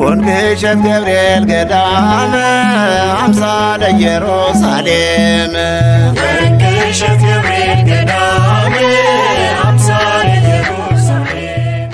ኮንክሸት ገብርኤል ገዳም አምሳለ ኢየሩሳሌም ኮንክሸት ገብርኤል ገዳም አምሳለ ኢየሩሳሌም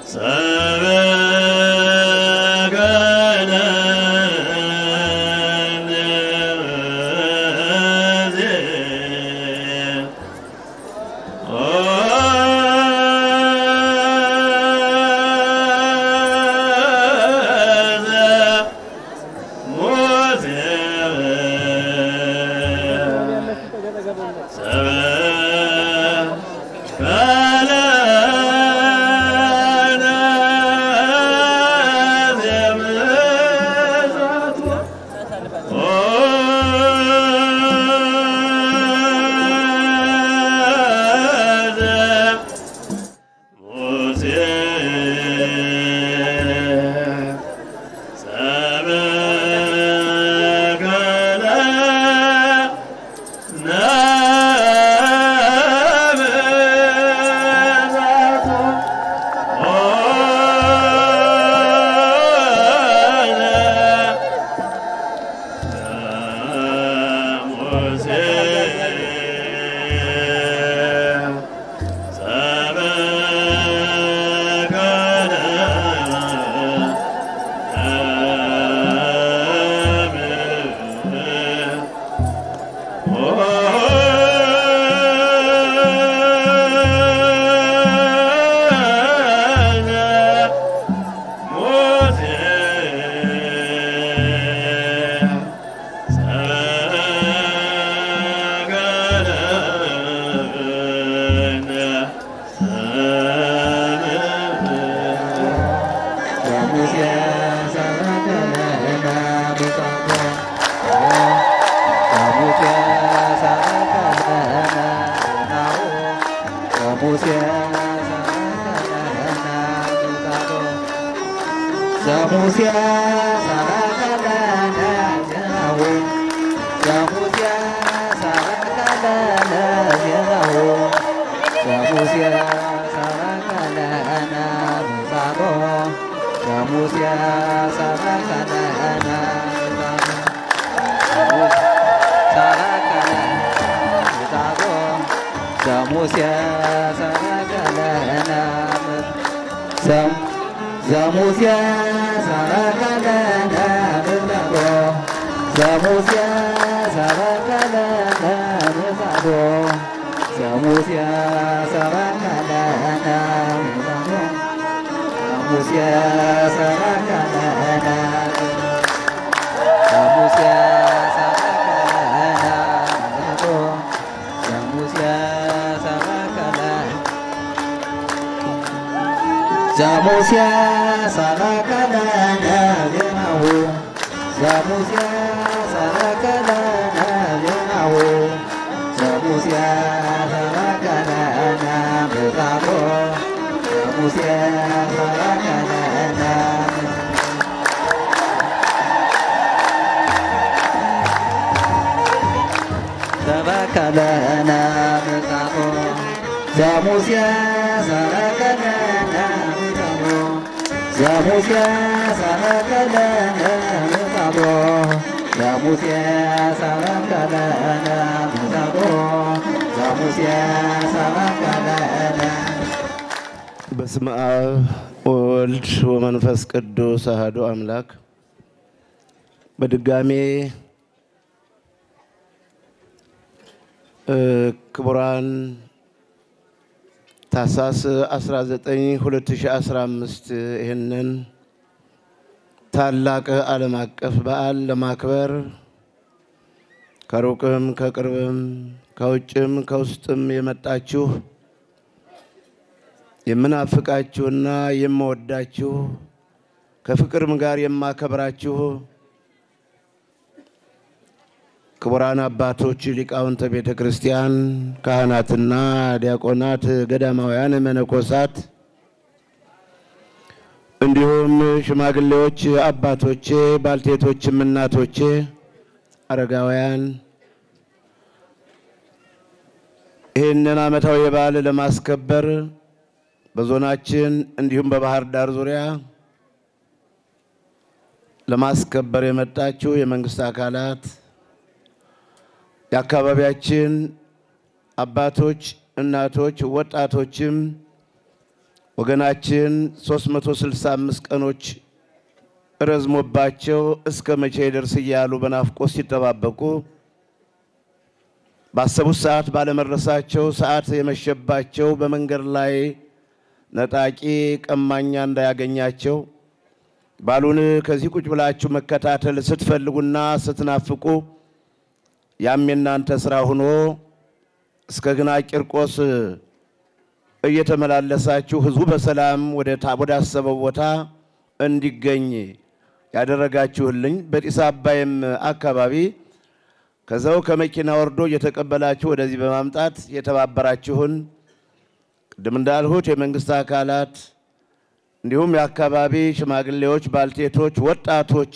በስመ አብ ወወልድ ወመንፈስ ቅዱስ አሐዱ አምላክ። በድጋሜ ክቡራን ታኅሳስ 19 2015 ይህንን ታላቅ ዓለም አቀፍ በዓል ለማክበር ከሩቅም ከቅርብም ከውጭም ከውስጥም የመጣችሁ የምናፍቃችሁና የምወዳችሁ ከፍቅርም ጋር የማከብራችሁ ክቡራን አባቶች ሊቃውንተ ቤተ ክርስቲያን ካህናትና ዲያቆናት ገዳማውያን መነኮሳት እንዲሁም ሽማግሌዎች አባቶቼ ባልቴቶችም እናቶቼ አረጋውያን ይህንን ዓመታዊ በዓል ለማስከበር በዞናችን እንዲሁም በባህር ዳር ዙሪያ ለማስከበር የመጣችሁ የመንግስት አካላት የአካባቢያችን አባቶች እናቶች ወጣቶችም ወገናችን 365 ቀኖች ረዝሞባቸው እስከ መቼ ይደርስ እያሉ በናፍቆት ሲጠባበቁ ባሰቡት ሰዓት ባለመድረሳቸው ሰዓት የመሸባቸው በመንገድ ላይ ነጣቂ ቀማኛ እንዳያገኛቸው ባሉን ከዚህ ቁጭ ብላችሁ መከታተል ስትፈልጉና ስትናፍቁ ያም የናንተ ስራ ሆኖ እስከ ግና ቂርቆስ እየተመላለሳችሁ ህዝቡ በሰላም ወደ አሰበው ቦታ እንዲገኝ ያደረጋችሁልኝ በጢስ አባይም አካባቢ ከዛው ከመኪና ወርዶ እየተቀበላችሁ ወደዚህ በማምጣት የተባበራችሁን ቅድም እንዳልሁት የመንግስት አካላት እንዲሁም የአካባቢ ሽማግሌዎች ባልቴቶች ወጣቶች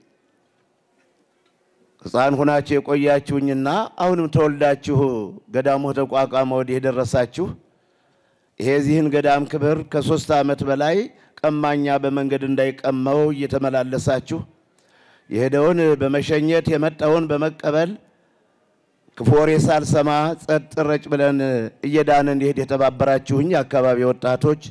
ሕፃን ሆናችሁ የቆያችሁኝና አሁንም ተወልዳችሁ ገዳሙ ተቋቋመ ወዲህ የደረሳችሁ ይሄዚህን ገዳም ክብር ከ3 ዓመት በላይ ቀማኛ በመንገድ እንዳይቀመው እየተመላለሳችሁ የሄደውን በመሸኘት የመጣውን በመቀበል ክፉ ወሬ ሳልሰማ ጸጥ ረጭ ብለን እየዳን እንዲሄድ የተባበራችሁኝ አካባቢ ወጣቶች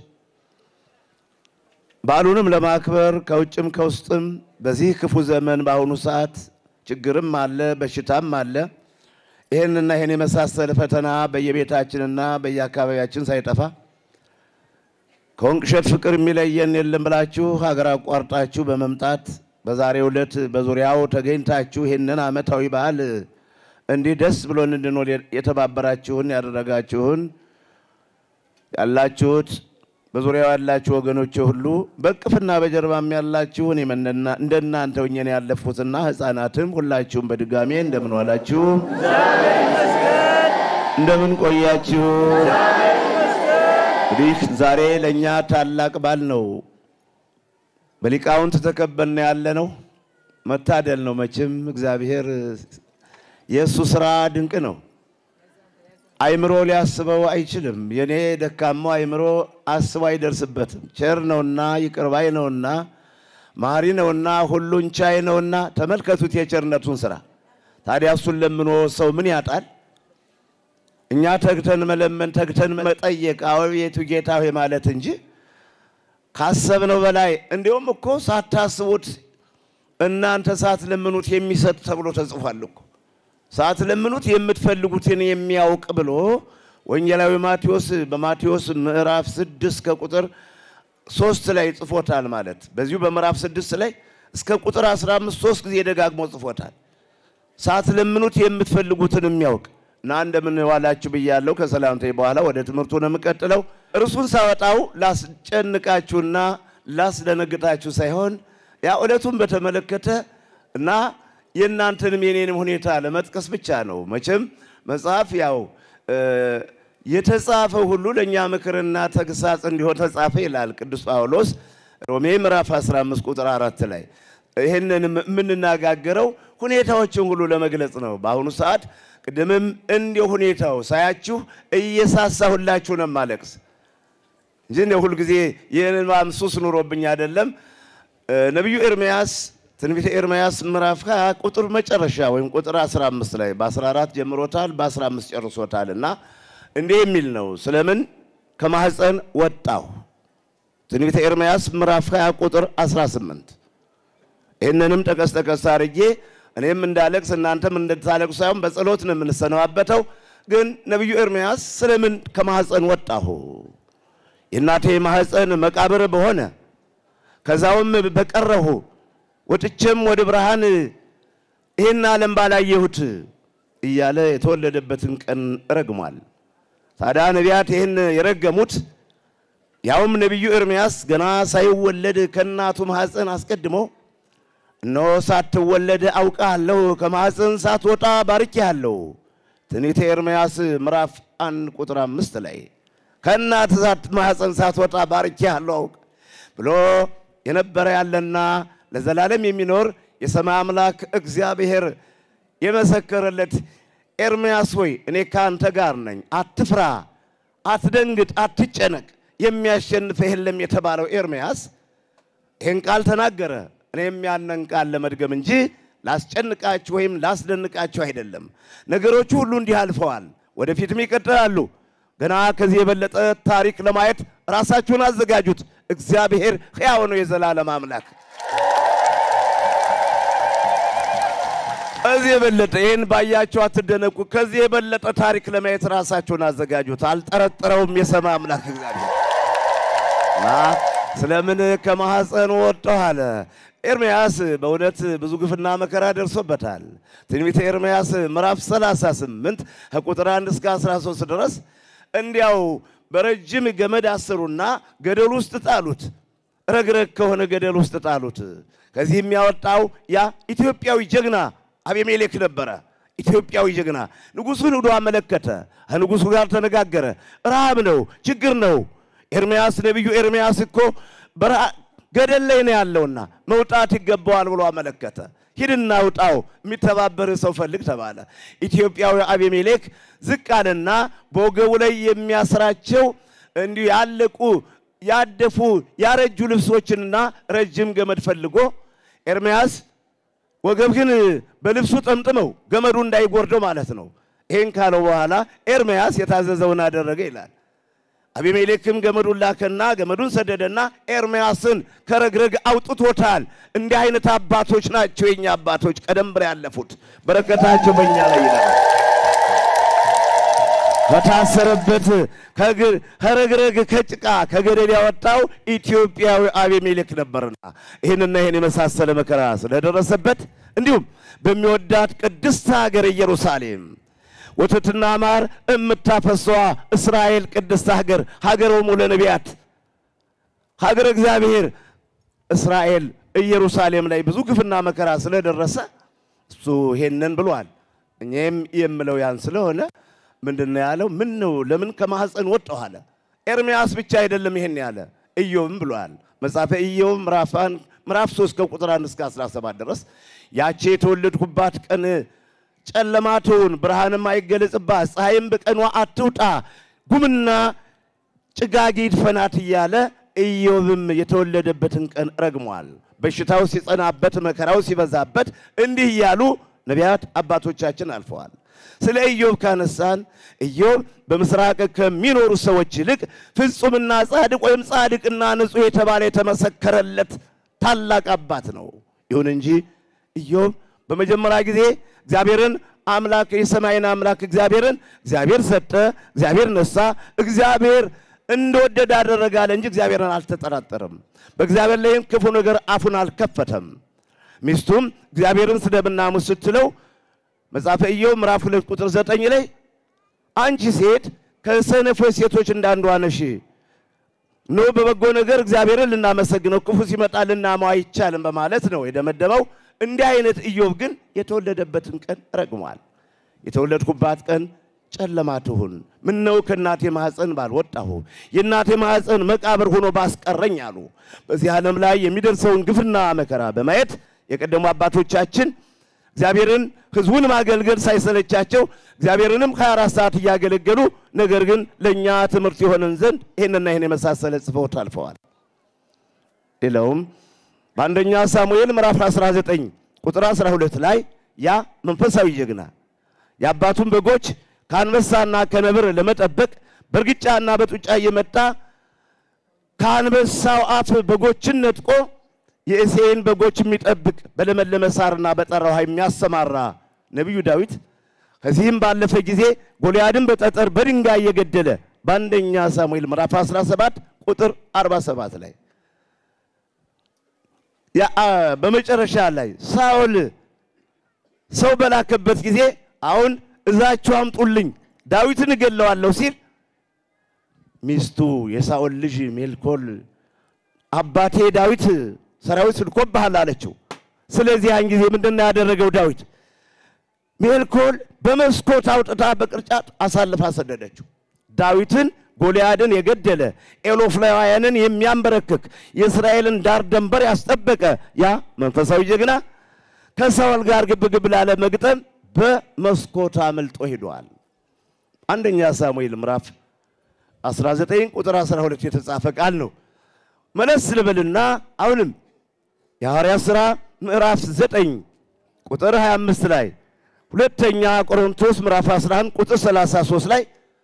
ባሉንም ለማክበር ከውጭም ከውስጥም በዚህ ክፉ ዘመን ባሁኑ ሰዓት ችግርም አለ በሽታም አለ ይሄንና ይሄን የመሳሰለ ፈተና በየቤታችንና በየአካባቢያችን ሳይጠፋ ከወንቅሸት ፍቅር የሚለየን የለም ብላችሁ ሀገር አቋርጣችሁ በመምጣት በዛሬው ዕለት በዙሪያው ተገኝታችሁ ይሄንን ዓመታዊ በዓል እንዲህ ደስ ብሎን እንድንኖር የተባበራችሁን ያደረጋችሁን ያላችሁት በዙሪያው ያላችሁ ወገኖች ሁሉ በቅፍና በጀርባም ያላችሁ እኔና እንደናንተ ሆኜ ያለፉትና ሕፃናትም ሁላችሁም በድጋሜ እንደምን ዋላችሁ እንደምን ቆያችሁ እንግዲህ ዛሬ ለኛ ታላቅ በዓል ነው በሊቃውንት ተከበልን ያለነው መታደል ነው መቼም እግዚአብሔር ኢየሱስ ስራ ድንቅ ነው አይምሮ ሊያስበው አይችልም የኔ ደካማው አይምሮ አስቦ አይደርስበትም ቸር ነውና ይቅርባይ ነውና ማሪ ነውና ሁሉን ቻይ ነውና ተመልከቱት የቸርነቱን ስራ ታዲያ እሱን ለምኖ ሰው ምን ያጣል እኛ ተግተን መለመን ተግተን መጠየቅ አቤቱ ጌታ ሆይ ማለት እንጂ ካሰብነው በላይ እንደውም እኮ ሳታስቡት እናንተ ሳትለምኑት የሚሰጥ ተብሎ ተጽፏል እኮ ሳትለምኑት የምትፈልጉትን የሚያውቅ ብሎ ወንጌላዊ ማቴዎስ በማቴዎስ ምዕራፍ 6 ከቁጥር 3 ላይ ጽፎታል ማለት በዚሁ በምዕራፍ 6 ላይ እስከ ቁጥር 15 3 ጊዜ ደጋግሞ ጽፎታል ሳትለምኑት የምትፈልጉትን የሚያውቅ እና እንደምን ዋላችሁ ብያለሁ ከሰላምታዬ በኋላ ወደ ትምህርቱ ነው የምቀጥለው እርሱን ሳወጣው ላስጨንቃችሁና ላስደነግጣችሁ ሳይሆን ያ ዕለቱን በተመለከተ እና የናንተንም የኔንም ሁኔታ ለመጥቀስ ብቻ ነው መቼም መጽሐፍ ያው የተጻፈው ሁሉ ለኛ ምክርና ተግሳጽ እንዲሆን ተጻፈ ይላል ቅዱስ ጳውሎስ ሮሜ ምዕራፍ 15 ቁጥር 4 ላይ ይሄንን ምንናጋገረው ሁኔታዎችን ሁሉ ለመግለጽ ነው በአሁኑ ሰዓት ቅድምም እንዲው ሁኔታው ሳያችሁ እየሳሳሁላችሁ ነው ማለቅስ እንጂ ሁሉ ጊዜ የነማም ሱስ ኑሮብኝ አይደለም ነብዩ ኤርምያስ ትንቢተ ኤርምያስ ምዕራፍ 20 ቁጥር መጨረሻ ወይም ቁጥር 15 ላይ በ14 ጀምሮታል በ15 ጨርሶታልና እንዴ የሚል ነው ስለምን ከማህፀን ወጣው ትንቢተ ኤርምያስ ምዕራፍ 20 ቁጥር 18 እነንም ተከስተከስ አርጌ እኔም እንዳለቅስ እናንተም እንድታለቅሱ ሳይሆን በጸሎት ነው የምንሰነዋበተው ግን ነብዩ ኤርምያስ ስለምን ከማህፀን ወጣሁ የናቴ ማህፀን መቃብር በሆነ ከዛውም በቀረሁ ወጥቼም ወደ ብርሃን ይሄን ዓለም ባላየሁት እያለ የተወለደበትን ቀን ረግሟል ታዲያ ነቢያት ይሄን የረገሙት ያውም ነብዩ ኤርምያስ ገና ሳይወለድ ከናቱ ማህፀን አስቀድሞ እነሆ ሳትወለድ አውቃለሁ ከማህፀን ሳትወጣ ባርኬሃለሁ ትንቢተ ኤርምያስ ምዕራፍ 1 ቁጥር 5 ላይ ከናት ማህፀን ሳትወጣ ባርኬሃለሁ ብሎ የነበረ ያለና ለዘላለም የሚኖር የሰማይ አምላክ እግዚአብሔር የመሰከረለት ኤርምያስ ሆይ እኔ ካንተ ጋር ነኝ አትፍራ አትደንግጥ አትጨነቅ የሚያሸንፍህ የለም የተባለው ኤርምያስ ይሄን ቃል ተናገረ እኔም ያንን ቃል ለመድገም እንጂ ላስጨንቃችሁ ወይም ላስደንቃችሁ አይደለም ነገሮች ሁሉ እንዲህ አልፈዋል ወደፊትም ይቀጥላሉ ገና ከዚህ የበለጠ ታሪክ ለማየት ራሳችሁን አዘጋጁት እግዚአብሔር ሕያው ነው የዘላለም አምላክ ከዚህ የበለጠ ይሄን ባያችሁ አትደነቁ ከዚህ የበለጠ ታሪክ ለማየት ራሳችሁን አዘጋጁት አልጠረጠረውም የሰማ አምላክ እግዚአብሔር ስለምን ከማህፀን ወጣው አለ ኤርምያስ በእውነት ብዙ ግፍና መከራ ደርሶበታል ትንቢተ ኤርምያስ ምዕራፍ 38 ከቁጥር 1 እስከ 13 ድረስ እንዲያው በረጅም ገመድ አሰሩና ገደል ውስጥ ጣሉት ረግረግ ከሆነ ገደል ውስጥ ጣሉት ከዚህ የሚያወጣው ያ ኢትዮጵያዊ ጀግና አቤሜሌክ ነበረ ኢትዮጵያዊ ጀግና ንጉሱን ወዶ አመለከተ ንጉሱ ጋር ተነጋገረ ረሃብ ነው ችግር ነው ኤርምያስ ነብዩ ኤርምያስ እኮ ገደል ላይ ነው ያለውና መውጣት ይገባዋል ብሎ አመለከተ ሂድና ውጣው የሚተባበር ሰው ፈልግ ተባለ ኢትዮጵያዊ አቤሜሌክ ዝቃልና በወገቡ ላይ የሚያስራቸው እንዲሁ ያለቁ ያደፉ ያረጁ ልብሶችንና ረጅም ገመድ ፈልጎ ኤርምያስ ወገብህን በልብሱ ጠምጥመው ገመዱ እንዳይጎርደው ማለት ነው ይሄን ካለው በኋላ ኤርምያስ የታዘዘውን አደረገ ይላል አቤሜሌክም ገመዱን ላከና ገመዱን ሰደደና ኤርምያስን ከረግረግ አውጥቶታል እንዲህ አይነት አባቶች ናቸው የኛ አባቶች ቀደም ብለው ያለፉት በረከታቸው በእኛ ላይ ይላል በታሰረበት ከረግረግ ከጭቃ ከገደል ያወጣው ኢትዮጵያዊ አቤሜሌክ ነበርና ይሄንና ይሄን የመሳሰለ መከራ ስለደረሰበት እንዲሁም በሚወዳት ቅድስት ሀገር ኢየሩሳሌም ወተትና ማር እምታፈሰዋ እስራኤል ቅድስት ሀገር ሀገሮሙ ለነቢያት ሀገር እግዚአብሔር እስራኤል ኢየሩሳሌም ላይ ብዙ ግፍና መከራ ስለደረሰ እሱ ይሄንን ብሏል እኛም የምለው ያን ስለሆነ ምንድነው ያለው ምን ነው ለምን ከማህፀን ወጣው አለ ኤርምያስ ብቻ አይደለም ይሄን ያለ ኢዮብም ብሏል መጽሐፈ ኢዮብ ምዕራፍ 3 ከቁጥር 1 እስከ 17 ድረስ ያቺ የተወለድኩባት ቀን ጨለማቱን ብርሃንም አይገለጽባት ፀሐይም በቀኗ አትውጣ ጉምና ጭጋግ ይድፈናት ይያለ ኢዮብም የተወለደበትን ቀን ረግሟል በሽታው ሲጸናበት መከራው ሲበዛበት እንዲህ ያሉ ነቢያት አባቶቻችን አልፈዋል ስለ ኢዮብ ካነሳን ኢዮብ በመስራቅ ከሚኖሩ ሰዎች ይልቅ ፍጹምና ጻድቅ ወይም ጻድቅና ንጹህ የተባለ የተመሰከረለት ታላቅ አባት ነው ይሁን እንጂ ኢዮብ በመጀመሪያ ጊዜ እግዚአብሔርን አምላክ የሰማይና አምላክ እግዚአብሔር ሰጠ እግዚአብሔር ነሳ እግዚአብሔር እንደወደደ አደረጋለ እንጂ እግዚአብሔርን አልተጠራጠረም በእግዚአብሔር ላይም ክፉ ነገር አፉን አልከፈተም ሚስቱም እግዚአብሔርን ስደብና ሙስትለው መጽሐፈ ኢዮብ ምዕራፍ 2 ቁጥር 9 ላይ አንቺ ሴት ከሰነፎች ሴቶች እንዳንዷ ነሽ ነው በበጎ ነገር እግዚአብሔርን ልናመሰግነው ክፉ ሲመጣልና ማይቻልም በማለት ነው የደመደመው እንዲህ አይነት ኢዮብ ግን የተወለደበትን ቀን ረግሟል የተወለድኩባት ቀን ጨለማ ትሁን ምን ነው ከናቴ ማህፀን ባልወጣሁ የናቴ ማህፀን መቃብር ሆኖ ባስቀረኝ አሉ በዚህ ዓለም ላይ የሚደርሰውን ግፍና መከራ በማየት የቀደሙ አባቶቻችን እግዚአብሔርን ህዝቡን ማገልገል ሳይሰለቻቸው እግዚአብሔርንም 24 ሰዓት ያገለገሉ ነገር ግን ለኛ ትምህርት ይሆነን ዘንድ ይሄንና ይሄን የመሳሰለ ጽፈውት አልፈዋል ሌላውም በአንደኛ ሳሙኤል ምዕራፍ 19 ቁጥር 12 ላይ ያ መንፈሳዊ ጀግና ያባቱን በጎች ካንበሳና ከነብር ለመጠበቅ በርግጫና በጡጫ እየመጣ ካንበሳው አፍ በጎችን ነጥቆ የእሴይን በጎች የሚጠብቅ በለመለመ ሳርና በጠራ ውሃ የሚያሰማራ ነብዩ ዳዊት ከዚህም ባለፈ ጊዜ ጎልያድን በጠጠር በድንጋይ የገደለ በአንደኛ ሳሙኤል ምዕራፍ 17 ቁጥር 47 ላይ ያ በመጨረሻ ላይ ሳኦል ሰው በላከበት ጊዜ አሁን እዛችሁ አምጡልኝ ዳዊትን እገለዋለሁ ሲል ሚስቱ የሳኦል ልጅ ሜልኮል አባቴ ዳዊት ሰራዊት ልኮብሃል አለችው ስለዚህ ያን ጊዜ ምንድነው ያደረገው ዳዊት ሜልኮል በመስኮት አውጥታ በቅርጫት አሳልፋ ሰደደችው ዳዊትን ጎልያድን የገደለ ኤሎፍላውያንን የሚያንበረክክ የእስራኤልን ዳር ደንበር ያስጠበቀ ያ መንፈሳዊ ጀግና ከሳኦል ጋር ግብግብ ላለ መግጠም በመስኮት አመልጦ ሄዷል አንደኛ ሳሙኤል ምዕራፍ 19 ቁጥር 12 የተጻፈ ቃል ነው መለስ ልበልና አሁንም የሐዋርያት ሥራ ምዕራፍ 9 ቁጥር 25 ላይ ሁለተኛ ቆሮንቶስ ምዕራፍ 11 ቁጥር 33 ላይ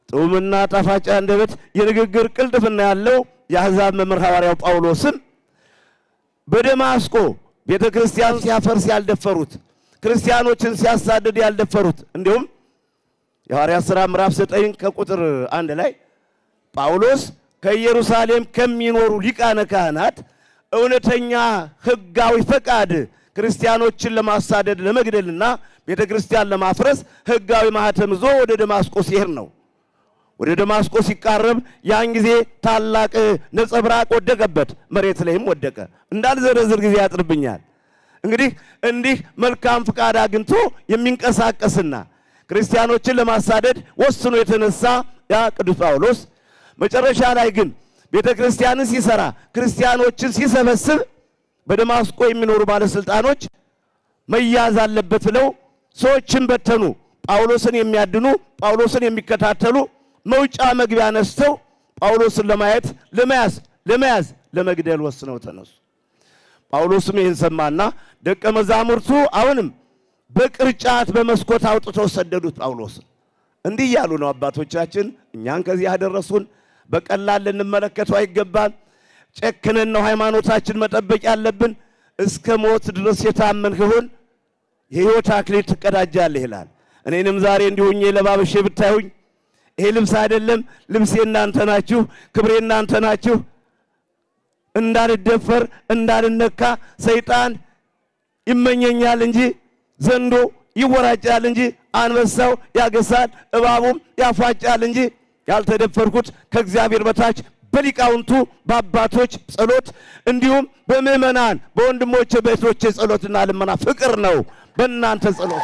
ጥዑምና ጣፋጭ አንደበት የንግግር ቅልጥፍና ያለው የአሕዛብ መምህር ሐዋርያው ጳውሎስም በደማስቆ ቤተክርስቲያን ሲያፈርስ ያልደፈሩት ክርስቲያኖችን ሲያሳድድ ያልደፈሩት እንዲሁም የሐዋርያት ሥራ ምዕራፍ 9 ከቁጥር 1 ላይ ጳውሎስ ከኢየሩሳሌም ከሚኖሩ ሊቃነ ካህናት እውነተኛ ሕጋዊ ፈቃድ ክርስቲያኖችን ለማሳደድ ለመግደልና ቤተክርስቲያን ለማፍረስ ሕጋዊ ማህተም ይዞ ወደ ደማስቆ ሲሄድ ነው። ወደ ደማስቆ ሲቃረብ ያን ጊዜ ታላቅ ነጸብራቅ ወደቀበት፣ መሬት ላይም ወደቀ። እንዳልዘረዝር ጊዜ ያጥርብኛል። እንግዲህ እንዲህ መልካም ፍቃድ አግኝቶ የሚንቀሳቀስና ክርስቲያኖችን ለማሳደድ ወስኖ የተነሳ ያ ቅዱስ ጳውሎስ መጨረሻ ላይ ግን ቤተክርስቲያንን ሲሰራ ክርስቲያኖችን ሲሰበስብ በደማስቆ የሚኖሩ ባለስልጣኖች መያዝ አለበት ብለው ሰዎችን በተኑ። ጳውሎስን የሚያድኑ ጳውሎስን የሚከታተሉ መውጫ መግቢያ ነስተው ጳውሎስን ለመያዝ ለመግደል ወስነው ተነሱ። ጳውሎስም ይህን ሰማና ደቀ መዛሙርቱ አሁንም በቅርጫት በመስኮት አውጥተው ሰደዱት ጳውሎስን። እንዲህ ያሉ ነው አባቶቻችን እኛን ከዚህ ያደረሱን። በቀላል ልንመለከተው አይገባም። ጨክነን ነው ሃይማኖታችን መጠበቅ ያለብን። እስከ ሞት ድረስ የታመንህ ሁን የሕይወት አክሊል ትቀዳጃለህ ይላል። እኔንም ዛሬ እንዲሆኜ ለባበሼ ብታዩኝ ይሄ ልብስ አይደለም፣ ልብሴ እናንተ ናችሁ፣ ክብሬ እናንተ ናችሁ። እንዳልደፈር እንዳልነካ ሰይጣን ይመኘኛል እንጂ ዘንዶ ይወራጫል እንጂ አንበሳው ያገሳል እባቡም ያፋጫል እንጂ ያልተደፈርኩት ከእግዚአብሔር በታች በሊቃውንቱ በአባቶች ጸሎት እንዲሁም በምእመናን በወንድሞቼ በእህቶቼ ጸሎትና ልመና ፍቅር ነው። በእናንተ ጸሎት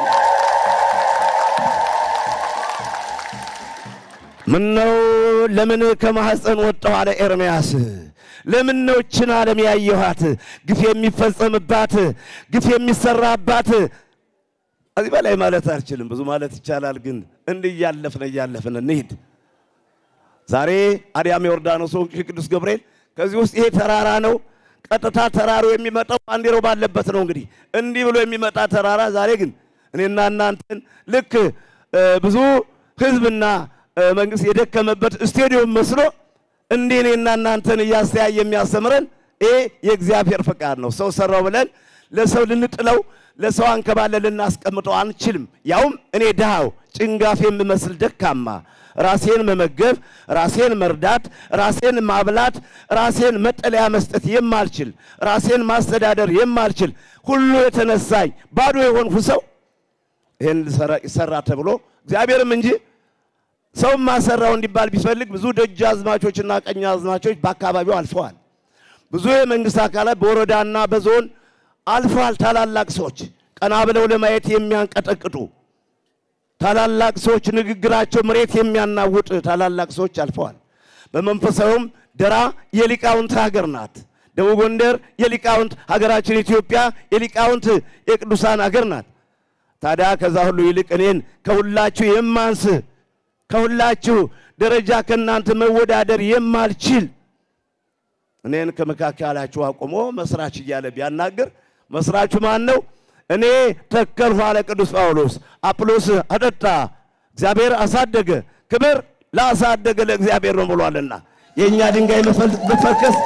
ምነው ለምን ከማህፀን ወጣሁ አለ ኤርምያስ። ለምን ነው እችን ዓለም ያየኋት ግፍ የሚፈጸምባት ግፍ የሚሰራባት። እዚህ በላይ ማለት አልችልም፣ ብዙ ማለት ይቻላል፣ ግን እንዲህ ያለፍን እንሂድ። ዛሬ አዲያም ዮርዳኖስ ቅዱስ ገብርኤል ከዚህ ውስጥ ይሄ ተራራ ነው። ቀጥታ ተራራው የሚመጣው አንዴሮ ባለበት ነው። እንግዲህ እንዲህ ብሎ የሚመጣ ተራራ ዛሬ ግን እኔና እናንተን ልክ ብዙ ህዝብና መንግስት የደከመበት ስቴዲየም መስሎ እንዲህ እኔና እናንተን እያስተያየ የሚያስተምረን ይሄ የእግዚአብሔር ፈቃድ ነው። ሰው ሰራው ብለን ለሰው ልንጥለው ለሰው አንከባለን ልናስቀምጠው አንችልም። ያውም እኔ ድሃው ጭንጋፍ የምመስል ደካማ ራሴን መመገብ ራሴን መርዳት ራሴን ማብላት ራሴን መጠለያ መስጠት የማልችል ራሴን ማስተዳደር የማልችል ሁሉ የተነሳኝ ባዶ የሆንኩ ሰው ይሄን ሰራ ተብሎ እግዚአብሔርም እንጂ ሰው ማሰራው እንዲባል ቢፈልግ ብዙ ደጃዝማቾችና ቀኛዝማቾች በአካባቢው አልፈዋል። ብዙ የመንግስት አካላት በወረዳና በዞን አልፈዋል። ታላላቅ ሰዎች ቀና ብለው ለማየት የሚያንቀጠቅጡ ታላላቅ ሰዎች ንግግራቸው መሬት የሚያናውጥ ታላላቅ ሰዎች አልፈዋል። በመንፈሳዊም ደራ የሊቃውንት ሀገር ናት። ደቡብ ጎንደር የሊቃውንት ሀገራችን ኢትዮጵያ የሊቃውንት የቅዱሳን ሀገር ናት። ታዲያ ከዛ ሁሉ ይልቅ እኔን ከሁላችሁ የማንስ ከሁላችሁ ደረጃ ከናንተ መወዳደር የማልችል እኔን ከመካከላችሁ አቆሞ መስራች እያለ ቢያናገር መስራቹ ማን ነው? እኔ ተከልሁ አለ ቅዱስ ጳውሎስ። አጵሎስ አጠጣ፣ እግዚአብሔር አሳደገ። ክብር ላሳደገ ለእግዚአብሔር ነው ብሏልና የኛ ድንጋይ መፈከስ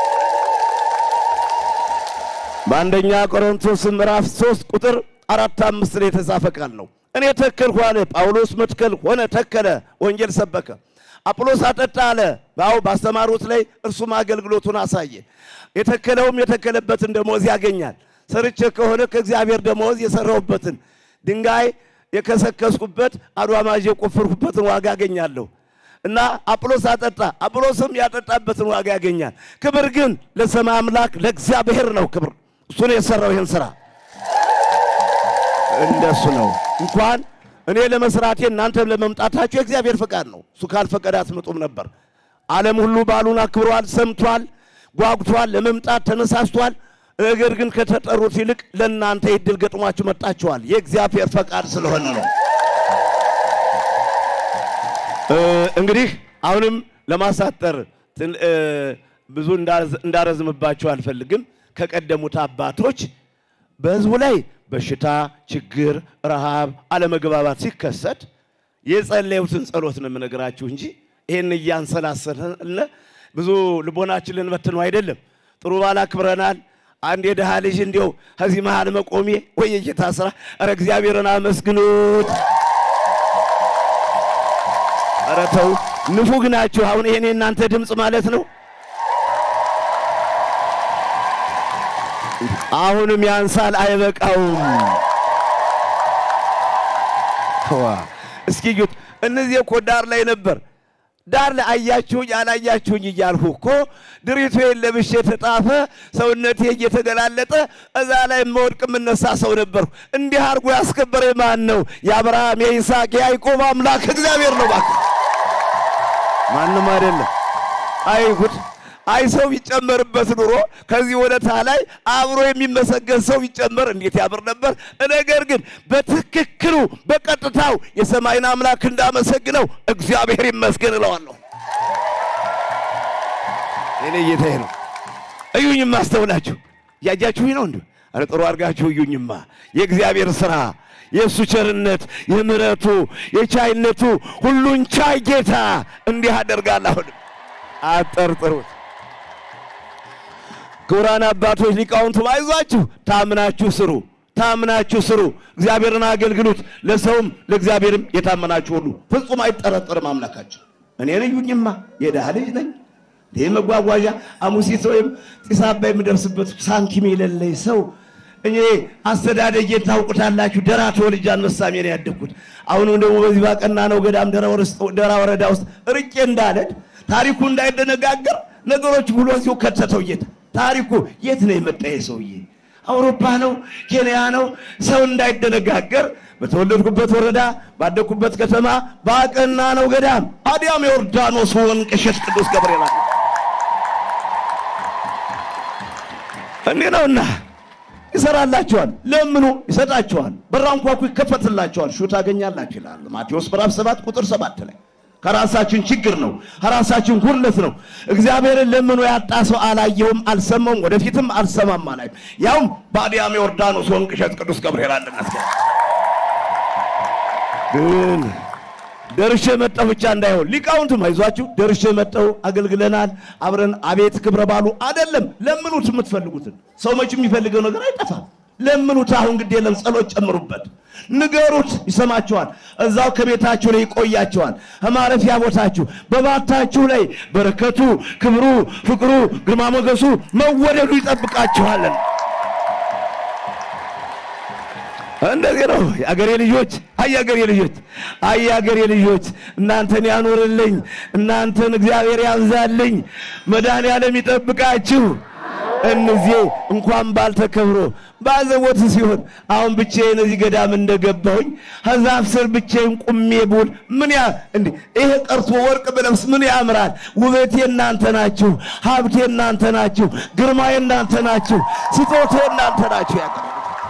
በአንደኛ ቆሮንቶስ ምዕራፍ 3 ቁጥር 4-5 ላይ የተጻፈ ቃል ነው። እኔ ተከልሁ አለ ጳውሎስ፣ መትከል ሆነ ተከለ፣ ወንጌል ሰበከ። አጵሎስ አጠጣ አለ፣ ባው ባስተማሩት ላይ እርሱም አገልግሎቱን አሳየ። የተከለውም የተከለበትን ደሞዝ ያገኛል። ሰርቼ ከሆነ ከእግዚአብሔር ደሞዝ የሰራውበትን ድንጋይ የከሰከስኩበት አድዋማጅ የቆፈርኩበትን ዋጋ ያገኛለሁ። እና አጵሎስ አጠጣ፣ አጵሎስም ያጠጣበትን ዋጋ ያገኛል። ክብር ግን ለሰማይ አምላክ ለእግዚአብሔር ነው። ክብር እሱ ነው የሰራው ይሄን ስራ። እንደሱ ነው። እንኳን እኔ ለመስራቴ እናንተም ለመምጣታችሁ የእግዚአብሔር ፈቃድ ነው። እሱ ካልፈቀደ አትመጡም ነበር። ዓለም ሁሉ ባሉን አክብሯል፣ ሰምቷል፣ ጓጉቷል፣ ለመምጣት ተነሳስቷል። ነገር ግን ከተጠሩት ይልቅ ለእናንተ ይድል ገጥሟችሁ መጣችኋል። የእግዚአብሔር ፈቃድ ስለሆነ ነው። እንግዲህ አሁንም ለማሳጠር ብዙ እንዳረዝምባችሁ አልፈልግም። ከቀደሙት አባቶች በህዝቡ ላይ በሽታ፣ ችግር፣ ረሃብ፣ አለመግባባት ሲከሰት የጸለዩትን ጸሎት ነው የምነግራችሁ እንጂ ይሄን እያንሰላሰለ ብዙ ልቦናችንን መተነው አይደለም ጥሩ ባላ ክብረናል አንድ የደሃ ልጅ እንዲው ከዚህ መሃል መቆሜ ወይ የጌታ ስራ አረ እግዚአብሔርን አመስግኑት አረ ተው ንፉግ ናችሁ አሁን ይሄን እናንተ ድምጽ ማለት ነው አሁንም ያንሳል አይበቃውም እስኪ ጁት እነዚህ እኮ ዳር ላይ ነበር ዳር ላይ አያችሁኝ ያላያችሁኝ ይያልሁ እኮ ድሪቱ የለብሽ ተጣፈ ሰውነቴ እየተገላለጠ እዛ ላይ መወድቅ ምንነሳ ሰው ነበር እንዲህ አርጎ ያስከበረ ማን ነው የአብርሃም የይስሐቅ የያዕቆብ አምላክ እግዚአብሔር ነው ባክ ማንንም አይደለም አይሁድ አይ ሰው ይጨመርበት ኑሮ ከዚህ ወለታ ላይ አብሮ የሚመሰገን ሰው ይጨመር እንዴት ያብር ነበር ነገር ግን በትክክሉ በቀጥታው የሰማይና አምላክ እንዳመሰግነው እግዚአብሔር ይመስገን እለዋለሁ እኔ ጌታዬ ነው እዩኝማ አስተውላችሁ ያጃችሁኝ ነው እንዴ አረ ጥሩ አርጋችሁ እዩኝማ የእግዚአብሔር ሥራ የሱ ቸርነት የምሕረቱ የቻይነቱ ሁሉን ቻይ ጌታ እንዲህ አደርጋለሁ አሁን አጠርጥሩት ኩራና አባቶች ሊቃውንቱ አይዟችሁ ታምናችሁ ስሩ እግዚአብሔርን አገልግሉት ለሰውም ለእግዚአብሔርም የታመናችሁ ሁሉ ፍጹም አይጠረጠርም አምላካችሁ እኔ ነኝማ የደሃ ልጅ ነኝ ለመጓጓዣ አሙሲት ወይም ጢሳባይ ምደርስበት ሳንቲም የሌለኝ ሰው እኔ አስተዳደጌ ታውቁታላችሁ ደራቶ ልጅ አንበሳሜ ነው ያደኩት አሁን ደግሞ በዚህ ባቀና ነው ገዳም ደራ ወረዳ ውስጥ ርቄ እንዳለድ ታሪኩ እንዳይደነጋገር ነገሮች ሁሉ እዚሁ ከተተው ታሪኩ የት ነው የመጣው ሰውዬ አውሮፓ ነው ኬንያ ነው ሰው እንዳይደነጋገር በተወለድኩበት ወረዳ ባደኩበት ከተማ ባቀና ነው ገዳም አዲያም ዮርዳኖስ ወንቅሸት ቅዱስ ገብርኤል ነውና ይሰራላችኋል ለምኑ ይሰጣችኋል በራንኳኩ ይከፈትላችኋል ሹ ታገኛላችሁ ይላል ማቴዎስ ምዕራፍ 7 ቁጥር 7 ላይ ከራሳችን ችግር ነው ከራሳችን ጉድለት ነው እግዚአብሔርን ለምኑ ያጣሰው አላየውም አልሰማም ወደፊትም አልሰማም ማለት ያው ባዲያም ዮርዳኖስ ወንቅሸት ቅዱስ ገብርኤል አለናት ግን ደርሼ መጣሁ ብቻ እንዳይሆን ሊቃውንቱም አይዟችሁ ደርሼ መጣሁ አገልግለናል አብረን አቤት ክብረ ባሉ አይደለም ለምኑት የምትፈልጉትን ሰው መቼም የሚፈልገው ነገር አይጠፋም ለምኑት አሁን ግድ የለም ጸሎት ጨምሩበት ንገሩት ይሰማችኋል እዛው ከቤታችሁ ላይ ይቆያችኋል ማረፊያ ቦታችሁ በባታችሁ ላይ በረከቱ ክብሩ ፍቅሩ ግርማ ሞገሱ መወደዱ ይጠብቃችኋል እንደዚህ ነው ያገሬ ልጆች አያገሬ ልጆች እናንተን ያኖርልኝ እናንተን እግዚአብሔር ያንዛልኝ መዳን ያለም ይጠብቃችሁ እነዚህ እንኳን ባልተከብሮ ባዘወት ሲሆን አሁን ብቻዬን እዚህ ገዳም እንደገባሁኝ ሐዛፍ ስር ብቻዬን ቁሜ ቡል ምን ያ እንዴ ይሄ ቀርቶ ወርቅ በለብስ ምን ያምራል ውበቴ እናንተ ናችሁ ሀብቴ እናንተ ናችሁ ግርማዬ እናንተ ናችሁ ስጦታዬ እናንተ ናችሁ ያቀርቡ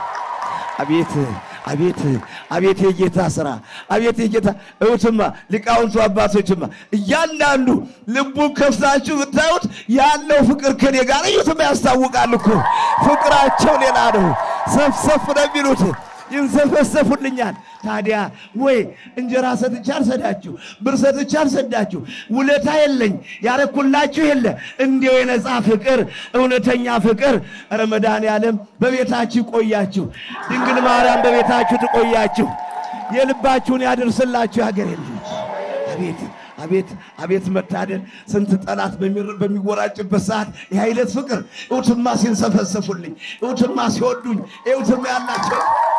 አቤት የጌታ ሥራ አቤት የጌታ እውትማ ሊቃውንቱ አባቶችማ እያንዳንዱ ልቡ ከፍታችሁ ብታዩት ያለው ፍቅር ከኔ ጋር እዩትማ ያስታውቃል እኮ ፍቅራቸው ሌላ ነው ሰፍሰፍ ነው የሚሉት ይንሰፈሰፉልኛል ታዲያ ወይ እንጀራ ሰጥቻል ሰዳችሁ ብር ሰጥቻል ሰዳችሁ ውለታ የለኝ ያረኩላችሁ የለ እንዴው የነጻ ፍቅር እውነተኛ ፍቅር ረመዳን ያለም በቤታችሁ ቆያችሁ ድንግል ማርያም በቤታችሁ ትቆያችሁ የልባችሁን ያድርስላችሁ ያገሬ ልጅ አቤት መታደል ስንት ጠላት በሚወራጭበት ሰዓት የኃይለት ፍቅር እውትማ ሲንሰፈሰፉልኝ እውትማ ሲወዱኝ እውትማ ያላችሁ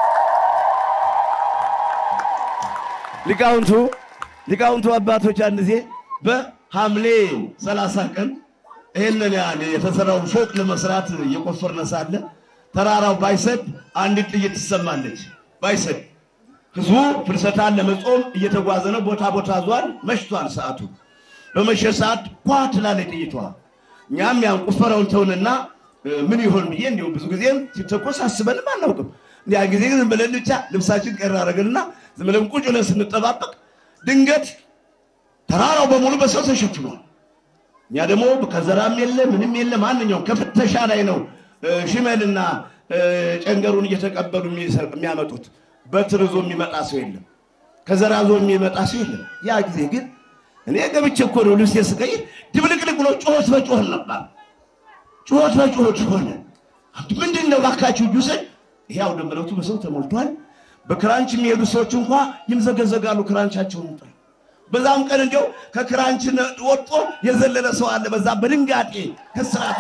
ሊቃውንቱ አባቶች አንዜ በሐምሌ 30 ቀን ይሄንን ያለ የተሰራው ፎቅ ለመስራት የቆፈርነ ሳለ ተራራው ባይሰድ አንድ ጥይት ተሰማለች ባይሰድ ህዝቡ ፍልሰታን ለመጾም እየተጓዘ ነው ቦታ ዟል መሽቷል ሰዓቱ በመሸ ሰዓት ቋት ላይ ጥይቷ ኛም ያን ቆፈረውን ተውንና ምን ይሆን ብዬ እንደው ብዙ ጊዜ ሲተኮስ አስበንም አናውቅም ያ ጊዜ ግን በለልቻ ልብሳችን ቀራረገልና ዝምለም ቁጭ ብለን ስንጠባበቅ ድንገት ተራራው በሙሉ በሰው ተሸፍኗል ኛ ደግሞ ከዘራም የለ ምንም የለ ማንኛው ከፍተሻ ላይ ነው ሽመልና ጨንገሩን እየተቀበሉ የሚያመጡት በትርዞ የሚመጣ ሰው የለም ከዘራዞ የሚመጣ ሰው የለም። ያ ጊዜ ግን እኔ ገብቼ እኮ ነው ልብስ የስቀይር ድብልቅልቅ ብሎ ጮት በጮህ ነበር። ጮት በጮህ ሆነ። ምንድነው ባካችሁ ጁሰን ያው ደምረቱ በሰው ተሞልቷል። በክራንች የሚሄዱ ሰዎች እንኳን ይምዘገዘጋሉ ክራንቻቸውን እንጣ በዛም ቀን እንደው ከክራንች ወጥቶ የዘለለ ሰው አለ። በዛ በድንጋጤ ከስራቱ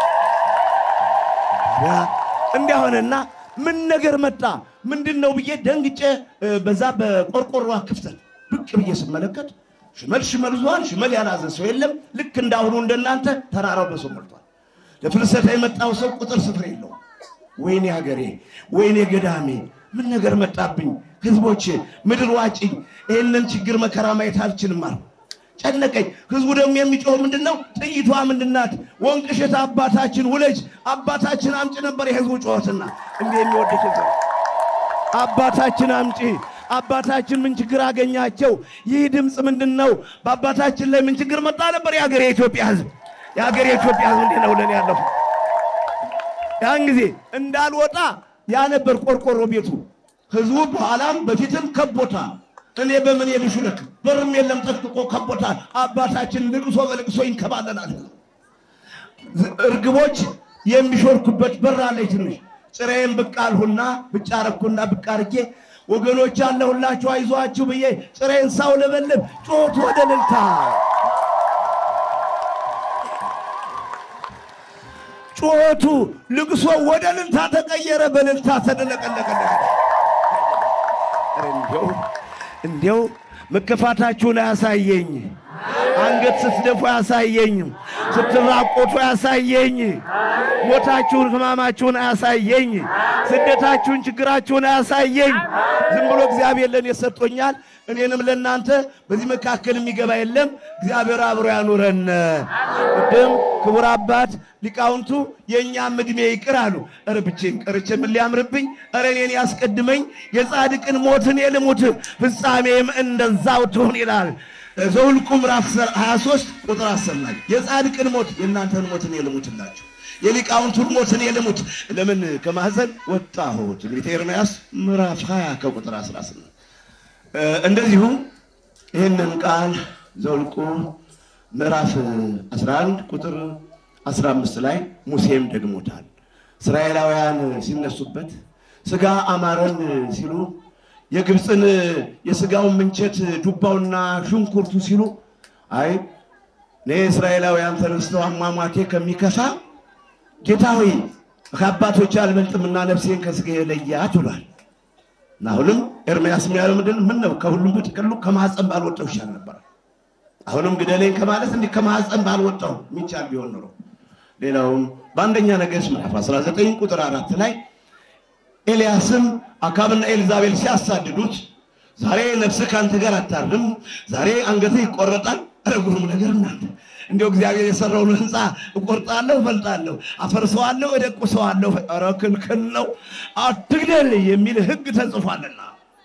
ያ እንዲያሆነና ምን ነገር መጣ ምንድነው ብዬ ደንግጬ በዛ በቆርቆሮ ክፍተት ብቅ ብዬ ስመለከት ሽመል ዟል። ሽመል ያላዘ ሰው የለም። ልክ እንዳሁኑ እንደናንተ ተራራው በሰው ሞልቷል። ለፍልሰታ የመጣው ሰው ቁጥር ስፍር የለው። ወይኔ ሀገሬ ወይኔ ገዳሜ ምን ነገር መጣብኝ ህዝቦቼ ምድር ዋጪኝ ይሄንን ችግር መከራ ማየት አልችልም አሉ። ጨነቀኝ። ህዝቡ ደግሞ የሚጮህ ምንድነው ጥይቷ ምንድናት ወንቅሸት አባታችን ውለጅ አባታችን አምጪ ነበር የህዝቡ ጮህትና እንዴ የሚወድቅ ሰው አባታችን አምጪ አባታችን ምን ችግር አገኛቸው ይህ ድምጽ ምንድነው በአባታችን ላይ ምን ችግር መጣ ነበር የሀገር የኢትዮጵያ ህዝብ እንደነው ለኔ ያለው ያን ጊዜ እንዳልወጣ ያ ነበር ቆርቆሮ ቤቱ ህዝቡ በኋላም በፊትም ከቦታ እኔ በምን የልሽለክ በርም የለም ተጥቆ ከቦታ አባታችን ልቅሶ በልቅሶ ይንከባለላል። እርግቦች የሚሾርኩበት በር ላይ ትንሽ ጽሬን ብቃልሁና ብጫረኩና ብቃርኬ ወገኖች አለሁላችሁ አይዟችሁ ብዬ ጽሬን ሳው ለበልብ ጮት ወደ ልልታ ጮቱ ልቅሶ ወደ ልልታ ተቀየረ። በልልታ ተደለቀለቀለ። እንዴው መከፋታችሁን ያሳየኝ አንገት ስትደፉ ያሳየኝ ስትራቆቱ ያሳየኝ ሞታችሁን ህማማችሁን ያሳየኝ ስደታችሁን ችግራችሁን ያሳየኝ። ዝም ብሎ እግዚአብሔር ለኔ ሰጥቶኛል። እኔንም ለናንተ በዚህ መካከል የሚገባ የለም። እግዚአብሔር አብሮ ያኑረን። ደም ክቡር አባት ሊቃውንቱ የኛም እድሜ ይቅራሉ። እርብቼን ቀርቼ ምን ሊያምርብኝ እኔን ያስቀድመኝ የጻድቅን ሞትን የልሙት ፍጻሜም እንደዛው ትሆን ይላል ዘኍልቍ ምዕራፍ 23 ቁጥር 10 ላይ የጻድቅን ሞት የናንተን ሞትን የልሙትላችሁ የሊቃውንቱን ሞትን የልሙት ለምን ከማህፀን ወጣሁት ትንቢተ ኤርምያስ ምዕራፍ 20 ከቁጥር 18 እንደዚሁ ይሄንን ቃል ዘኍልቍ ምዕራፍ 11 ቁጥር 15 ላይ ሙሴም ደግሞታል። እስራኤላውያን ሲነሱበት ስጋ አማረን ሲሉ የግብጽን የስጋውን ምንቸት ዱባውና ሽንኩርቱ ሲሉ አይ ለእስራኤላውያን ተነስተው አሟሟቴ ከሚከፋ ጌታ ሆይ ከአባቶች አልበልጥምና ነፍሴን ከስጋዬ ለያት ብሏል። አሁንም ኤርምያስ የሚያለው ምን ነው ከሁሉም በጥቅሉ ከማህፀን ባልወጣው ይሻል ነበር። አሁንም ግደለኝ ከማለት እንዴ ከማህፀን ባልወጣው ሚቻል ቢሆን ነው። ሌላውም በአንደኛ ነገሥት ምዕራፍ 19 ቁጥር 4 ላይ ኤልያስም አካብና ኤልዛቤል ሲያሳድዱት ዛሬ ነፍስህ ካንተ ጋር አታርም ዛሬ አንገትህ ይቆረጣል አረጉም ነገር እናንተ እንደው እግዚአብሔር የሰራውን ህንጻ እቆርጣለሁ ፈልጣለሁ አፈርሰዋለሁ እደቁሰዋለሁ አረክልክል ነው አትግደል የሚል ህግ ተጽፏልና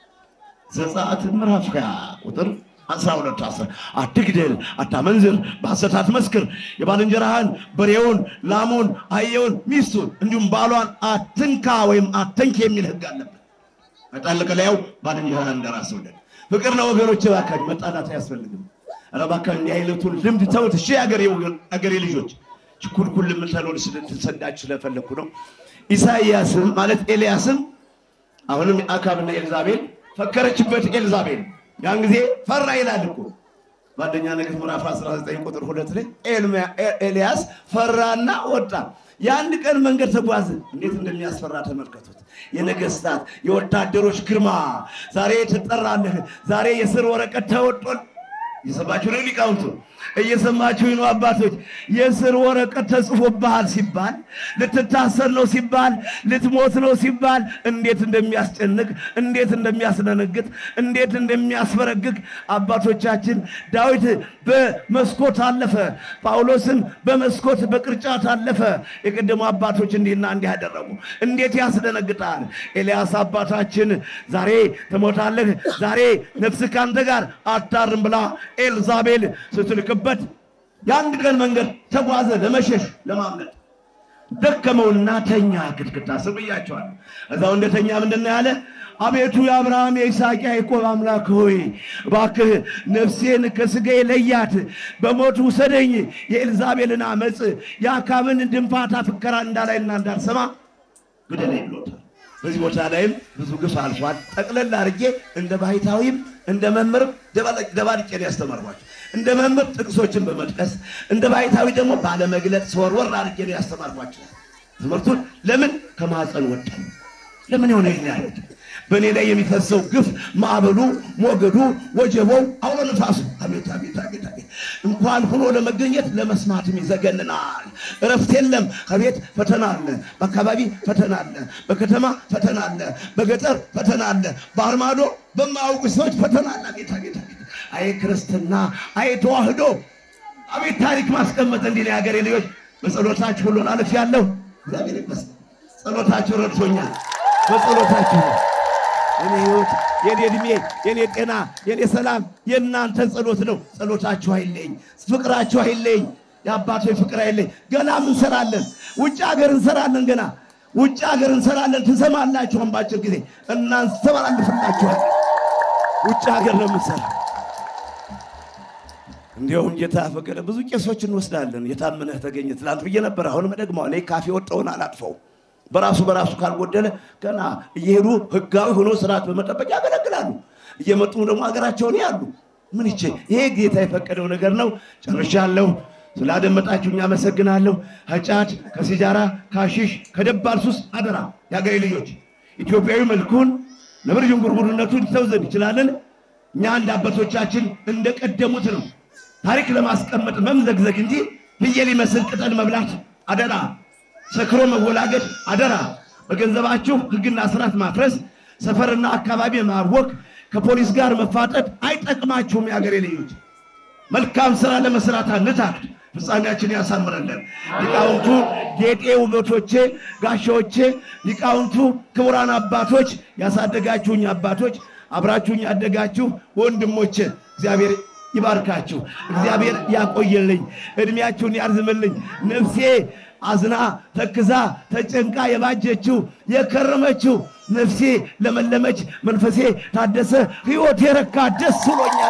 ዘጸአት ምዕራፍ 20 ቁጥር 12 አትግደል አታመንዝር በሐሰት አትመስክር የባልንጀራህን በሬውን ላሙን አህያውን ሚስቱን እንዲሁም ባሏን አትንካ ወይም አትንኪ የሚል ህግ አለበት። አጣለቀላው ባልንጀራህን እንደራስህ ወደድ ፍቅር ነው ወገኖች ባካኝ መጣላት አያስፈልግም። አረባካኝ አይነቱን ልምድ ተውት እሺ አገሬ ልጆች ችኩልኩል ምን ተሎል ስለተሰዳች ስለፈለኩ ነው። ኢሳይያስም ማለት ኤልያስም አሁንም አካብና ኤልዛቤል ፈከረችበት ኤልዛቤል ያን ጊዜ ፈራ ይላል እኮ በአንደኛ ነገሥት ምዕራፍ 19 ቁጥር 2 ላይ ኤልያስ ፈራና ወጣ። የአንድ ቀን መንገድ ተጓዘ። እንዴት እንደሚያስፈራ ተመልከቱት። የነገስታት የወታደሮች ግርማ ዛሬ ተጠራለህ ዛሬ የስር ወረቀት ተወጥቷል። የሰማችሁ ነው ሊቃውንቱ እየሰማችሁ ነው አባቶች የስር ወረቀት ተጽፎብሃል ሲባል ልትታሰር ነው ሲባል ልትሞት ነው ሲባል እንዴት እንደሚያስጨንቅ እንዴት እንደሚያስነነግጥ እንዴት እንደሚያስፈረግግ አባቶቻችን ዳዊት በመስኮት አለፈ ጳውሎስን በመስኮት በቅርጫት አለፈ። የቀደሙ አባቶች እንዲህና እንዲህ ያደረጉ እንዴት ያስደነግጣል። ኤልያስ አባታችን ዛሬ ትሞታለህ ዛሬ ነፍስህ ካንተ ጋር አታርም ብላ ኤልዛቤል ስትልክበት የአንድ ቀን መንገድ ተጓዘ ለመሸሽ ለማምለጥ ደከመውና ተኛ። ክትክታ ስብያቸዋል እዛው እንደተኛ ምንድነው ያለ አቤቱ የአብርሃም የይስሐቅ ያዕቆብ አምላክ ሆይ እባክህ ነፍሴን ከሥጋዬ ለያት በሞት ውሰደኝ የኤልዛቤልን አመጽ የአካብን ድንፋታ ፍከራ እንዳላይና እንዳልሰማ ግደለኝ ብሎታል በዚህ ቦታ ላይም ብዙ ግፍ አልፏል ጠቅለል አድርጌ እንደ ባይታዊም እንደ መምህር ደባልቄ ያስተማርኳቸው እንደ መምህር ጥቅሶችን በመጥቀስ እንደ ባይታዊ ደግሞ ባለ መግለጽ ወርወር አድርጌ ያስተማርኳቸው ትምህርቱን ለምን ከማህፀን ወጣ ለምን ሆነ ይላል በኔ ላይ የሚፈሰው ግፍ ማዕበሉ ሞገዱ ወጀቦው አውሎ ንፋሱ አቤት አቤት አቤት እንኳን ሆኖ ለመገኘት ለመስማትም ይዘገንናል እረፍት የለም አቤት ፈተና አለ በአካባቢ ፈተና አለ በከተማ ፈተና አለ በገጠር ፈተና አለ በአርማዶ በማያውቁ ሰዎች ፈተና አለ አቤት አቤት አይ ክርስትና አይ ተዋህዶ አቤት ታሪክ ማስቀመጥ እንዲህ ያገሬ ልጆች በጸሎታችሁ ሁሉን አለፍ ያለው እግዚአብሔር ይመስገን ጸሎታችሁ ረድቶኛል በጸሎታችሁ የኔ ህይወት የኔ እድሜ የኔ ጤና የኔ ሰላም የእናንተ ጸሎት ነው ጸሎታችሁ አይለኝ ፍቅራችሁ አይለኝ የአባቶች ፍቅር አይለኝ ገና ምን እንሰራለን ውጭ ሀገር እንሰራለን ገና ውጭ ሀገር እንሰራለን ትሰማላችሁ ባጭር ጊዜ እናንተ ተባላልፍላችኋል ውጭ ሀገር ነው የምንሰራው እንዲያውም ጌታ ፈቀደ ብዙ ቄሶችን እንወስዳለን የታመነ ተገኘ ትላንት ብዬ ነበር አሁን መደግማው እኔ ካፌ ወጣውን አላጥፈው በራሱ ካልጎደለ ገና እየሄዱ ህጋዊ ሆኖ ስርዓት በመጠበቅ ያገለግላሉ እየመጡ ደግሞ ሀገራቸውን ያሉ ምን ይቼ ይሄ ጌታ የፈቀደው ነገር ነው ጨርሻለሁ ስላደመጣችሁኝ አመሰግናለሁ ኃጢአት ከሲጃራ ካሺሽ ከደባል ሱስ አደራ ያገሬ ልጆች ኢትዮጵያዊ መልኩን ነብር ጅንጉርጉርነቱን ተውዘን ይችላልን እኛ እንደ አባቶቻችን እንደቀደሙት ነው ታሪክ ለማስቀመጥ መምዘግዘግ እንጂ ፍየል ይመስል ቅጠል መብላት አደራ ሰክሮ መወላገድ አደራ በገንዘባችሁ ህግና ስርዓት ማፍረስ ሰፈርና አካባቢ ማወክ ከፖሊስ ጋር መፋጠጥ አይጠቅማችሁም ያገሬ ልጆች መልካም ስራ ለመስራት አንታክት ፍጻሜያችን ያሳምረልን ሊቃውንቱ ጌጤ ውበቶቼ ጋሻዎቼ ሊቃውንቱ ክቡራን አባቶች ያሳደጋችሁኝ አባቶች አብራችሁኝ ያደጋችሁ ወንድሞቼ እግዚአብሔር ይባርካችሁ እግዚአብሔር ያቆየልኝ እድሜያችሁን ያርዝምልኝ ነፍሴ አዝና ተክዛ ተጨንቃ የባጀችው የከረመችው ነፍሴ ለመለመች መንፈሴ ታደሰ ህይወት የረካ ደስ ብሎኛል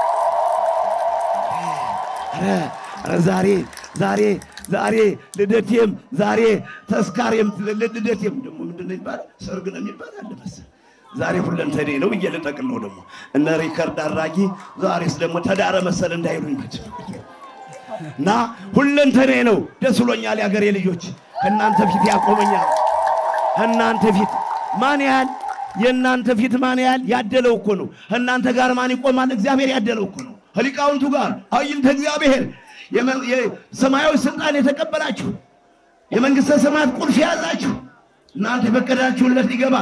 ዛሬ ልደቴም ዛሬ ተስካሬም ልደቴም ደግሞ ምንድነው ይባላል ሰርግ ነው የሚባል መሰለኝ ዛሬ ሁለንተኔ ነው እየለጠቅለው ደግሞ እነ ሪከርድ አራጊ ዛሬስ ደግሞ ተዳረ መሰል እንዳይሉኝ ና ሁለንተኔ ነው ደስ ብሎኛል ያገሬ ልጆች ከናንተ ፊት ያቆመኛል እናንተ ፊት ማን ያህል የናንተ ፊት ማን ያህል ያደለው እኮ ነው እናንተ ጋር ማን ይቆማል እግዚአብሔር ያደለው እኮ ነው ሊቃውንቱ ጋር አይንተ እግዚአብሔር የሰማያዊ ስልጣን የተቀበላችሁ የመንግስተ ሰማያት ቁልፍ ያዛችሁ እናንተ በቀዳችሁለት ይገባ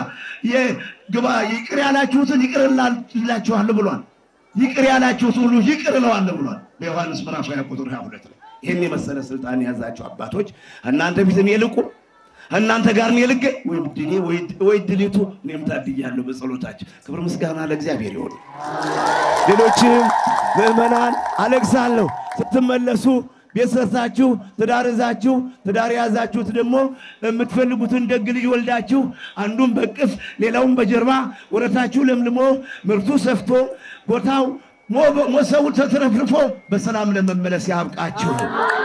ይቅር ያላችሁትን ይቅርላችኋል ብሏል ይቅር ያላችሁት ሁሉ ይቅር እለዋለሁ ብሏል በዮሐንስ ምዕራፍ 20 ቁጥር 22 ላይ ይሄን የመሰለ ስልጣን ያዛችሁ አባቶች እናንተ ቢዝም ይልቁ እናንተ ጋር ነው ይልቀ ወይ ድሊቱ እኔም ታድያለሁ በጸሎታችሁ ክብር ምስጋና ለእግዚአብሔር ይሁን ሌሎችም ምእመናን አለቅሳለሁ ስትመለሱ ቤተሰታችሁ ተዳርዛችሁ ተዳር ያዛችሁት ደግሞ የምትፈልጉትን ደግ ልጅ ወልዳችሁ አንዱን በቅፍ ሌላውን በጀርባ ወረታችሁ ለምልሞ ምርቱ ሰፍቶ ቦታው ሞሰው ተትረፍርፎ በሰላም ለመመለስ ያብቃችሁ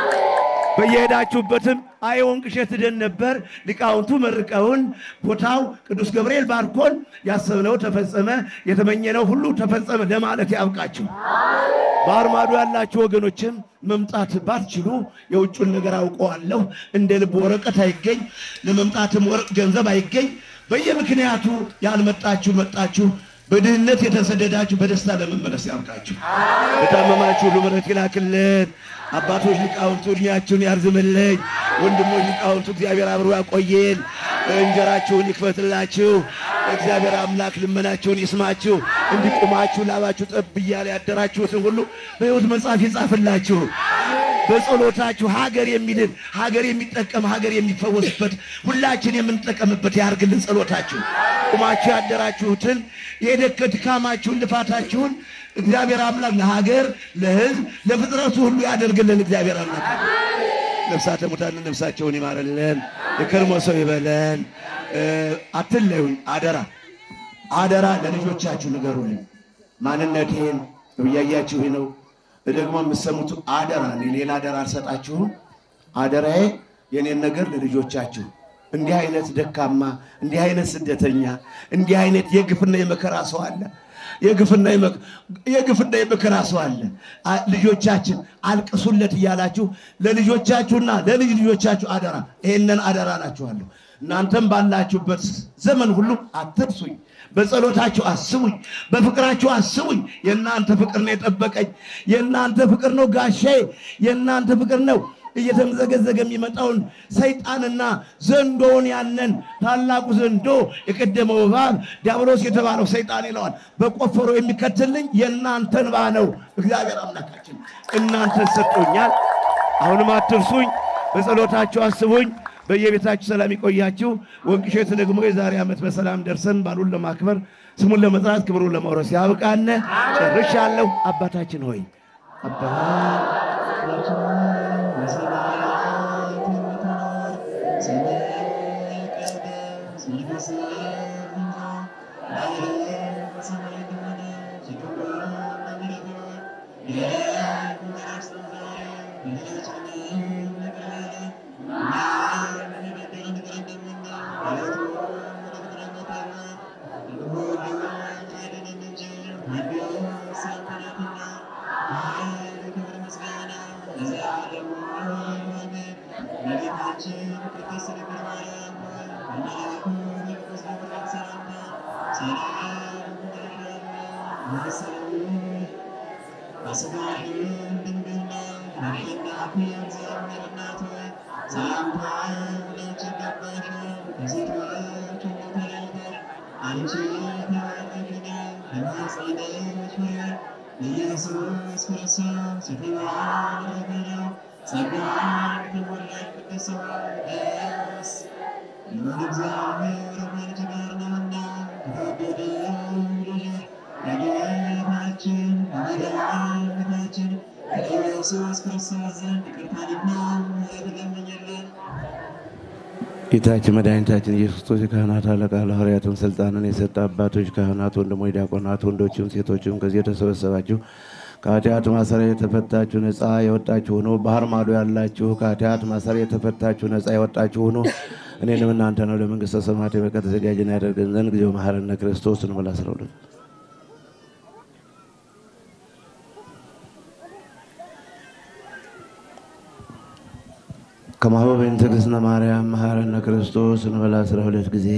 በየሄዳችሁበትም አይወን ቅሸት ደን ነበር ሊቃውንቱ መርቀውን ቦታው ቅዱስ ገብርኤል ባርኮን ያሰብነው ተፈጸመ የተመኘነው ሁሉ ተፈጸመ ለማለት ያብቃችሁ ባርማዱ ያላችሁ ወገኖችም መምጣት ባትችሉ የውጭን ነገር አውቀዋለሁ እንደ ልብ ወረቀት አይገኝ ለመምጣትም ወርቅ ገንዘብ አይገኝ በየምክንያቱ ያልመጣችሁ መጣችሁ በድህነት የተሰደዳችሁ በደስታ ለመመለስ ያብቃችሁ በታመማችሁ ሁሉ ምሕረት ይላክልን አባቶች ሊቃውንቱ እድሜያችሁን ያርዝምልኝ ወንድሞች ሊቃውንቱ እግዚአብሔር አብሮ ያቆየን እንጀራችሁን ይክፈትላችሁ እግዚአብሔር አምላክ ልመናችሁን ይስማችሁ እንዲቆማችሁ ላባችሁ ጠብያለ ያደራችሁትን ሁሉ በሕይወት መጽሐፍ ይጻፍላችሁ በጸሎታችሁ ሀገር የሚድን ሀገር የሚጠቀም ሀገር የሚፈወስበት ሁላችን የምንጠቀምበት ያርግልን ጸሎታችሁ ቆማችሁ ያደራችሁትን የደከድካማችሁን ልፋታችሁን እግዚአብሔር አምላክ ለሀገር ለሕዝብ ለፍጥረቱ ሁሉ ያደርግልን እግዚአብሔር አምላክ ነፍሳተ ሙታን ነፍሳቸውን ይማርልን የከርሞ ሰው ይበለን አትለዩኝ አደራ አደራ ለልጆቻችሁ ንገሩልኝ። ማንነቴን እያያችሁ ነው ደግሞ የምትሰሙት አደራ ሌላ አደራ አልሰጣችሁም። አደራዬ የኔን ነገር ለልጆቻችሁ እንዲህ አይነት ደካማ እንዲህ አይነት ስደተኛ እንዲህ አይነት የግፍና የመከራ ሰው አለ። የግፍና የመከራ ሰው አለ። ልጆቻችን አልቅሱለት ይያላችሁ ለልጆቻችሁና ለልጅ ልጆቻችሁ አደራ ይሄንን አደራ ናችኋለሁ። እናንተም ባላችሁበት ዘመን ሁሉ አትርሱኝ። በጸሎታችሁ አስቡኝ፣ በፍቅራችሁ አስቡኝ። የናንተ ፍቅር ነው የጠበቀኝ። የናንተ ፍቅር ነው ጋሼ። የናንተ ፍቅር ነው እየተመዘገዘገ የሚመጣውን ሰይጣንና ዘንዶውን ያንን ታላቁ ዘንዶ የቀደመው እባብ ዲያብሎስ የተባለው ሰይጣን ይለዋል በቆፈሮ የሚከተልኝ የናንተን እንባ ነው። እግዚአብሔር አምላካችን እናንተን ሰጥቶኛል። አሁንም አትርሱኝ፣ በጸሎታችሁ አስቡኝ። በየቤታችሁ ሰላም ይቆያችሁ። ወንቅሸት ደግሞ የዛሬ ዓመት በሰላም ደርሰን ባሉን ለማክበር ስሙን ለመጥራት ክብሩን ለማውረስ ያብቃን። ጨርሻለሁ። አባታችን ሆይ ጌታችን መድኃኒታችን ኢየሱስ ክርስቶስ የካህናት አለቃ ለሐዋርያትም ስልጣንን የሰጠ አባቶች ካህናት፣ ወንድሞች ዲያቆናት፣ ወንዶችም ሴቶችም ከዚህ የተሰበሰባችሁ ከኃጢአት ማሰሪያ የተፈታችሁ ነፃ የወጣችሁ ሆኖ ባህር ማዶ ያላችሁ ከኃጢአት ማሰሪያ የተፈታችሁ ነፃ የወጣችሁ ሆኖ እኔንም እናንተ ነው ለመንግሥተ ሰማያት የበቃ ተዘጋጅና ያደርገን ዘንድ ጊዜው መሐረነ ክርስቶስ ነው። 12 ከማሁ በእንተ እግዝእትነ ማርያም መሐረነ ክርስቶስ እንበል 12 ጊዜ።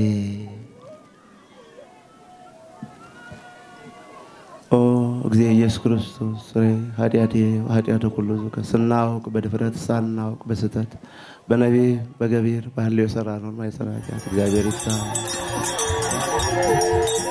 ኦ እግዚእ ኢየሱስ ክርስቶስ ኃጢአቴ ኃጢአተ ኩሉ ስናውቅ በድፍረት ሳናውቅ በስተት በነቢብ በገቢር በሐልዮ የሠራነውን የማይሠራ ኃጢአት እግዚአብሔር ይፍታ።